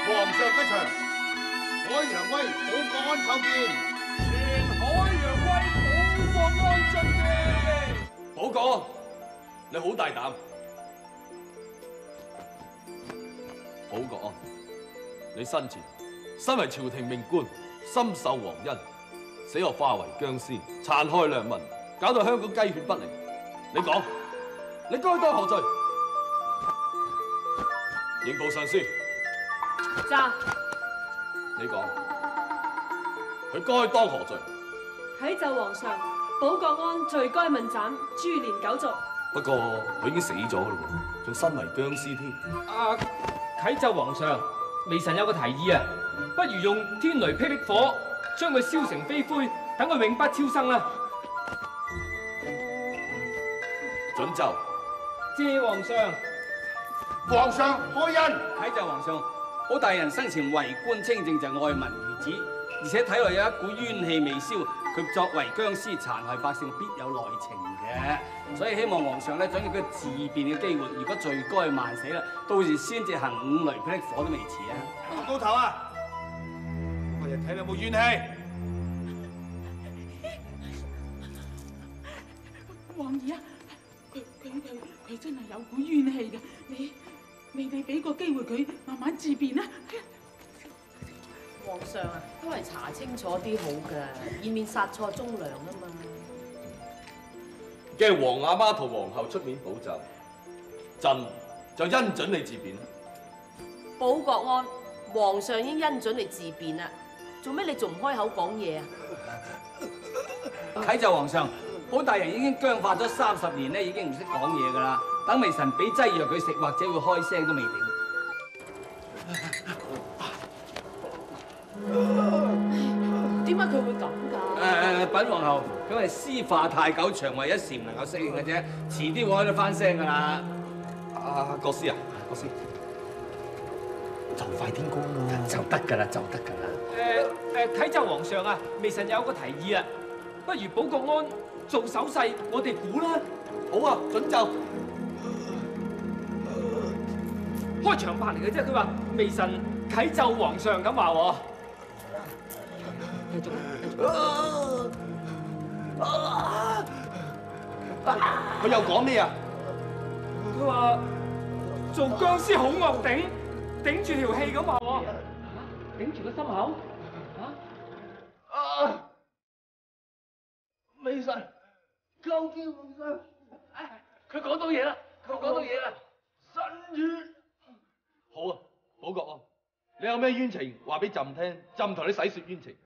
皇上吉祥，海洋威保國安叩見。 全海洋威保國安進嘅。 保國，你好大膽！保國安，你生前身為朝廷命官，深受皇恩，死後化為僵屍，殘害良民，搞到香港雞血不寧。你講，你該當何罪？刑部尚書， 喳， 你講，佢該當何罪？ 啟奏皇上，保國安罪該問斬，株連九族。 不過佢已經死咗啦喎，仲身為僵屍添。 啟奏皇上，微臣有個提議啊，不如用天雷霹靂火將佢燒成飛灰，等佢永不超生啦。 准奏。 謝皇上。 皇上開恩。 啟奏皇上，保大人生前為官清正，就愛民如子，而且體內有一股冤氣未消，佢作為僵屍殘害百姓，必有內情嘅。所以希望皇上咧，準佢自辯嘅機會。如果罪該萬死啦，到時先至行五雷霹靂火都未遲啊！ 高頭啊！我哋睇你有冇怨氣。 王兒啊，佢真係有股怨氣嘅，你俾個機會佢慢慢自辯啦。 皇上啊，都係查清楚啲好㗎，以免殺錯忠良啊嘛。 既然皇阿媽同皇后出面保就，朕就恩准你自辯啦。 保國安，皇上已經恩准你自辯啦，做咩你仲唔開口講嘢啊？ 啟奏皇上，保大人已經僵化咗30年咧，已經唔識講嘢噶啦。等微臣俾劑藥佢食，或者會開聲都未定。 點解佢會咁㗎？ 稟皇后，佢係屍化太久，腸胃一時唔能夠適應嘅啫，遲啲會開得翻聲噶啦。 國師啊，國師， 就快天光啦， 就得噶啦，就得噶啦。 啟奏皇上啊，微臣有個提議啊，不如保國安做手勢，我哋估啦。 好啊，准奏。 開場白嚟嘅啫，佢話微臣啟奏皇上咁話喎。繼續。 佢又講咩啊？ 佢話做僵屍好惡頂，頂住條氣咁話喎。頂住個心口。 微臣叩見皇上。佢講到嘢啦，身軟。 好啊，保國安，你有咩冤情話俾朕聽，朕同你洗雪冤情。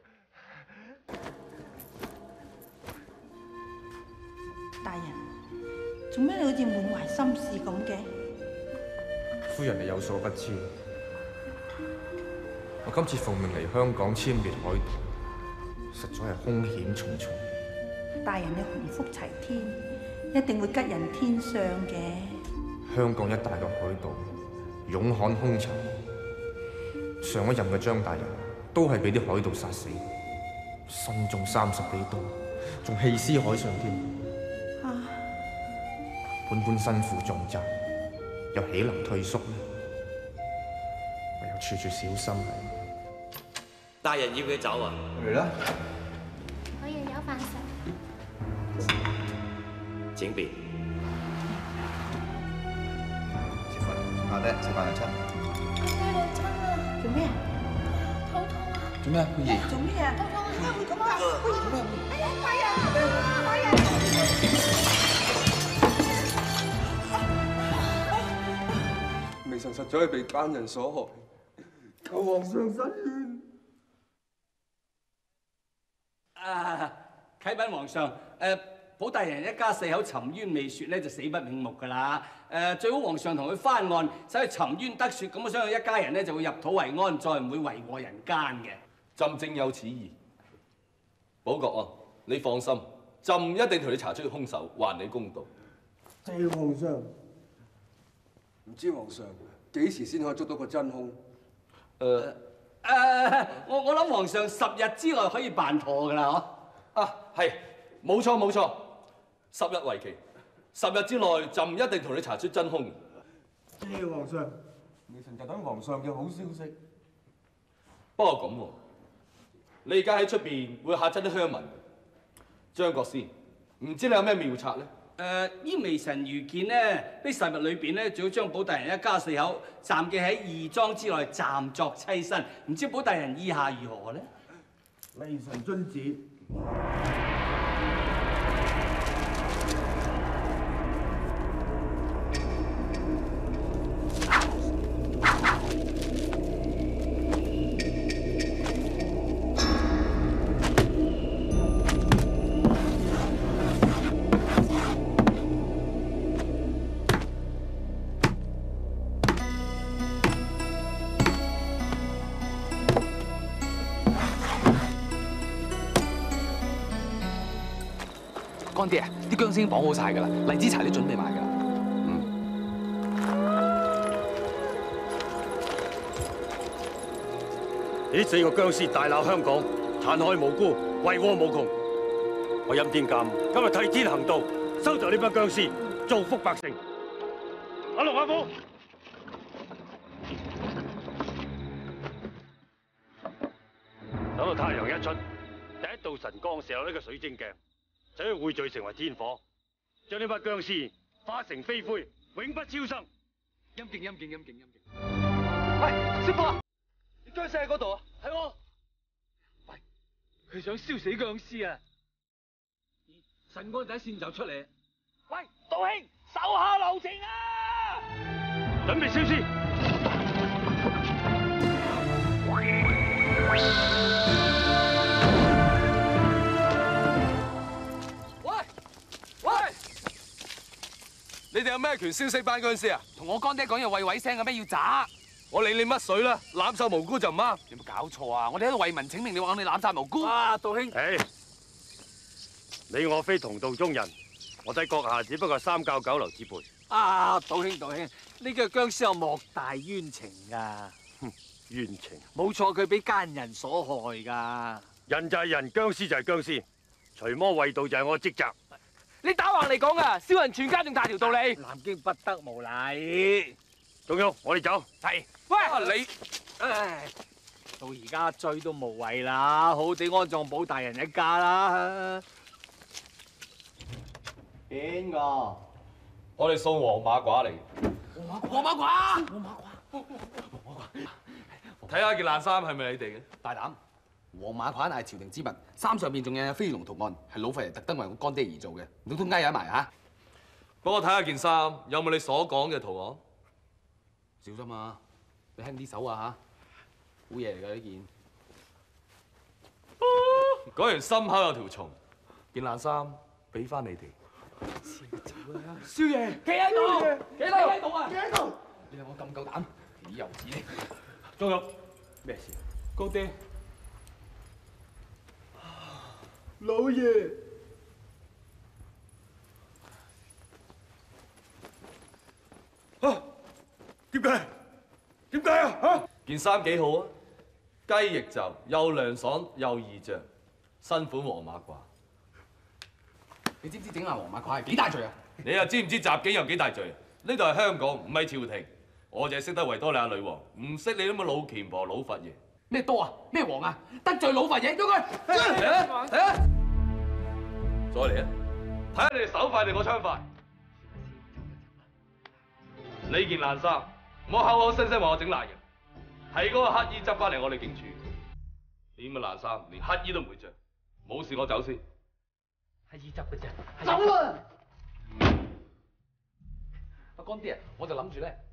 大人，做咩你好似滿懷心事咁嘅？ 夫人你有所不知，我今次奉命嚟香港殲滅海盜，實在係兇險重重。 大人你鴻福齊天，一定會吉人天相嘅。 香港一帶嘅海盜勇悍兇殘，上一任嘅張大人都係俾啲海盜殺死，身中30幾刀，仲棄屍海上添。本身負重責，又豈能退縮呢？唯有處處小心係。 大人要佢走啊！ 嚟啦！ 我又有飯食。 請便。 食飯，阿爹食飯啦，親。 阿爹老親啊！ 做咩啊？ 肚痛啊！ 做咩啊，佩兒？ 做咩啊？ 肚痛啊！點解會咁啊？ 做咩？ 哎呀，快啊！快啊！ 微臣實在係被奸人所害，求皇上伸冤。 啟稟皇上，保大人一家4口沉冤未雪咧，就死不瞑目噶啦。最好皇上同佢翻案，使佢沉冤得雪，咁我相信一家人咧就會入土為安，再唔會為禍人間嘅。 朕正有此意。保國安，你放心，朕一定同你查出兇手，還你公道。 謝皇上。唔知皇上幾時先可以捉到個真兇？ 我諗皇上10日之內可以辦妥噶啦， 嗬？係，冇錯，10日為期，10日之內，朕一定同你查出真兇。 謝皇上。 微臣就等皇上嘅好消息。 不過咁喎，你而家喺出邊會嚇親啲鄉民。張國師，唔知你有咩妙策咧？ 依微臣預見咧，呢10日裏邊咧，最好將保大人一家4口暫寄喺義莊之內，暫作棲身。唔知保大人意下如何咧？ 微臣遵旨。 乾爹啊，啲薑絲已經綁好晒㗎啦，荔枝茶都準備埋㗎啦。 呢4個僵屍大鬧香港，殘害無辜，為禍無窮。我欽天監今日替天行道，收就呢班僵屍，造福百姓。阿龍阿虎，等到太陽一出，第一道神光射落呢個水晶鏡，就可以匯聚成為天火，將呢班僵屍化成飛灰，永不超生。 陰勁陰勁陰勁陰勁！喂，師傅啊，你僵屍喺嗰度啊？係喎。喂，佢想燒死僵屍啊！神光第一線就出嚟。喂，道兄，手下留情啊！ 準備燒屍。 你哋有咩權燒死班僵屍啊？ 同我乾爹講嘢喂喂聲嘅咩？要渣！ 我理你乜水啦？濫殺無辜就唔啱。 有冇搞錯啊？我哋喺度為民請命，你話我哋濫殺無辜？ 啊，道兄！ 唉，你我非同道中人，我睇閣下只不過3教9流之輩。 啊，道兄，呢個僵屍有莫大冤情㗎。 冤情？ 冇錯，佢俾奸人所害㗎。 人就係人，僵屍就係僵屍，除魔衛道就係我嘅職責。 你打橫嚟講啊，燒人全家仲大條道理。 南京不得無禮。 仲有，我哋走。 係。喂， 你，唉，到而家追都無謂啦，好地安葬保大人一家啦。 邊個？我哋送黃馬褂嚟。 黃馬褂。 睇下件爛衫係咪你哋嘅？ 大膽！黃馬褂係朝廷之物，衫上邊仲有飛龍圖案，係老佛爺特登為我乾爹而做嘅，唔通呃埋嚇？ 幫我睇下件衫有冇你所講嘅圖案？ 小心啊！你輕啲手啊嚇！好嘢嚟㗎呢件。 果然心口有條蟲，件爛衫俾翻你哋。 少爺，企喺度，企喺度啊！企喺度！你睇我咁夠膽，豈有此理！ 仲有咩事？ 乾爹。 老爺， 啊，點解啊？嚇！ 件衫幾好啊，雞翼袖又涼爽又易着，新款黃馬褂。 你知唔知整爛黃馬褂係幾大罪啊？ 你又知唔知襲警有幾大罪啊？呢度係香港，唔係朝廷。我就係識得維多利亞女王，唔識你咁嘅老虔婆老佛爺。 咩多啊？咩王啊？得罪老佛爺，喐佢！ 嚟啊！嚟啊！再嚟啊！睇下你哋手快定我槍快。呢件爛衫，唔好口口聲聲話我整爛嘅，係嗰個乞衣執翻嚟我哋警署。點嘅爛衫，連乞衣都唔會着。冇事我走先。 乞衣執嘅啫。 走啊！ 阿乾爹啊，我就諗住咧。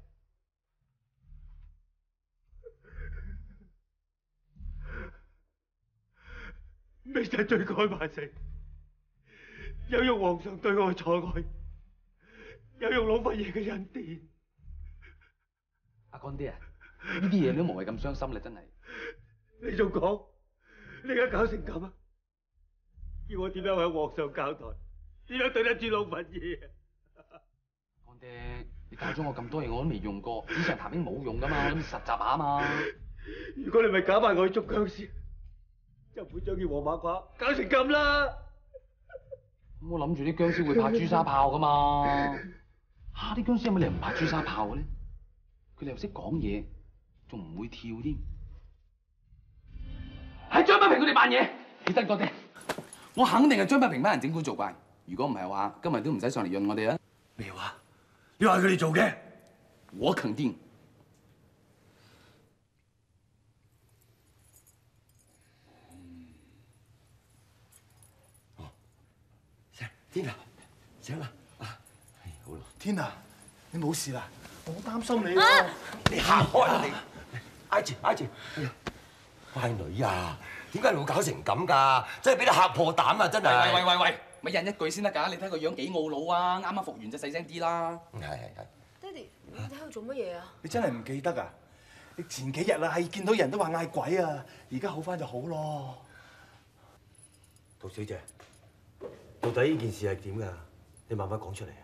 微臣罪該萬死，有用皇上對我嘅錯愛，有用老佛爺嘅恩典。 阿乾爹啊，呢啲嘢你都無謂咁傷心啦，真係。 你仲講？你而家搞成咁啊？叫我點樣向皇上交代？點樣對得住老佛爺啊？ 乾爹，你教咗我咁多嘢，我都未用過，紙上談兵冇用噶嘛，我諗實習下啊嘛。 如果你咪搞埋我去捉僵屍，就唔會將件黃馬褂搞成咁啦。 咁我諗住啲僵屍會怕朱砂炮噶嘛。嚇！啲僵屍有冇理由唔怕朱砂炮嘅咧？佢佢哋又識講嘢，仲唔會跳添。係張不平佢哋扮嘢，起身多啲。我肯定係張不平班人整蠱做怪。如果唔係話，今日都唔使上嚟潤我哋啦。 咩話？你話佢哋做嘅？ 我肯定。 天啊，醒啦！啊，好啦。 天啊，你冇事啦？我好擔心你喎。 你行開啦你！挨住挨住。哎呀，乖女啊，點解你會搞成咁㗎？真係俾你嚇破膽啊！真係。 喂，咪印一句先得㗎！你睇個樣幾懊惱啊！啱啱復完就細聲啲啦。 係。 爹哋，你喺度做乜嘢啊？ 你真係唔記得啊？你前幾日啊，係見到人都話嗌鬼啊，而家好翻就好咯。 杜小姐，到底呢件事係點㗎？你慢慢講出嚟。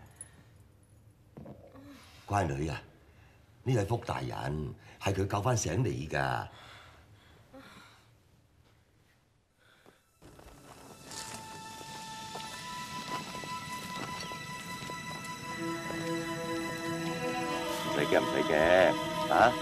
乖女啊，呢係福大人，係佢救翻醒你㗎。唔使嘅，啊？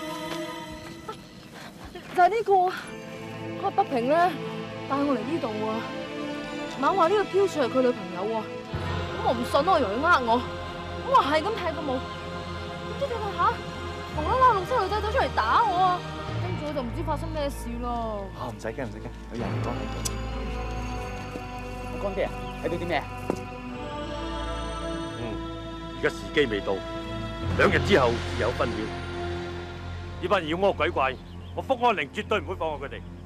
就係呢個，嗰個北平咧帶我嚟呢度啊，猛話呢個飄雪係佢女朋友喎，咁我唔信咯，我以為佢呃我，咁我係咁踢個舞，點知踢踢下，無啦啦6、7女仔走出嚟打我啊，跟住我就唔知發生咩事咯。 唔使驚，有人講喺度。 阿乾爹啊，睇到啲咩？ 而家時機未到，2日之後自有分曉。呢班妖魔鬼怪，我福安寧絕對唔會放過佢哋。